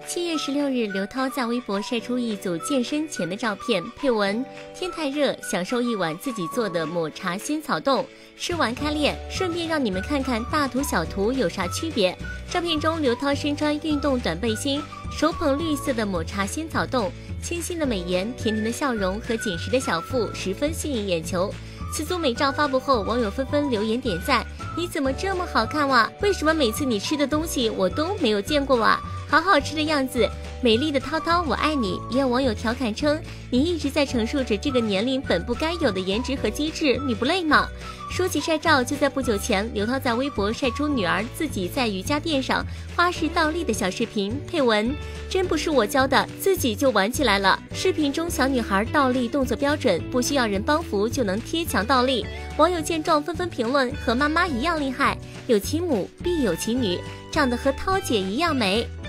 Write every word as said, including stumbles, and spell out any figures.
七月十六日，刘涛在微博晒出一组健身前的照片，配文：天太热，享受一碗自己做的抹茶仙草冻，吃完开练，顺便让你们看看大图小图有啥区别。照片中，刘涛身穿运动短背心，手捧绿色的抹茶仙草冻，清新的美颜、甜甜的笑容和紧实的小腹十分吸引眼球。此组美照发布后，网友纷纷留言点赞：你怎么这么好看哇？为什么每次你吃的东西我都没有见过哇？好好吃的样子，美丽的涛涛我爱你。也有网友调侃称，你一直在陈述着这个年龄本不该有的颜值和机智，你不累吗？说起晒照，就在不久前，刘涛在微博晒出女儿自己在瑜伽垫上花式倒立的小视频，配文：真不是我教的，自己就玩起来了。视频中小女孩倒立动作标准，不需要人帮扶就能贴墙倒立。网友见状纷纷评论：和妈妈一样厉害，有其母必有其女，长得和涛姐一样美。